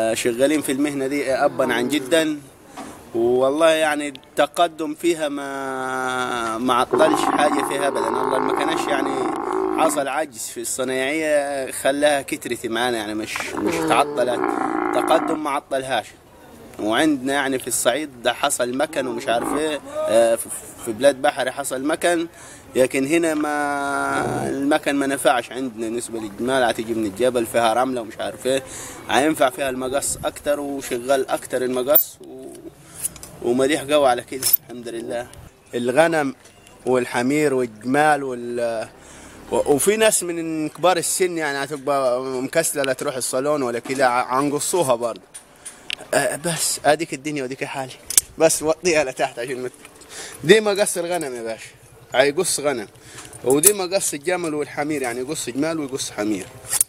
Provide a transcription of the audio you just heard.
شغالين في المهنة دي أبا عن جدا، والله يعني التقدم فيها ما عطلش حاجة فيها أبدا. والله ما كانش يعني حصل عجز في الصنايعية خلاها كترت معانا، يعني مش تعطلت، تقدم ما عطلهاش. وعندنا يعني في الصعيد ده حصل مكن ومش عارف ايه، في بلاد بحري حصل مكن، لكن هنا ما المكن ما نفعش عندنا. بالنسبة للجمال هتيجي من الجبل فيها رملة ومش عارف ايه، هينفع فيها المقص أكتر وشغال أكتر المقص ومديح قوي على كده الحمد لله. الغنم والحمير والجمال وفي ناس من كبار السن يعني هتبقى مكسلة لا تروح الصالون ولا كده، عنقصوها برضه. بس اديك الدنيا وديك حالي، بس وطيها لتحت عشان دي مقص الغنم يا باشا، هيقص غنم، ودي مقص الجمل والحمير، يعني يقص جمال ويقص حمير.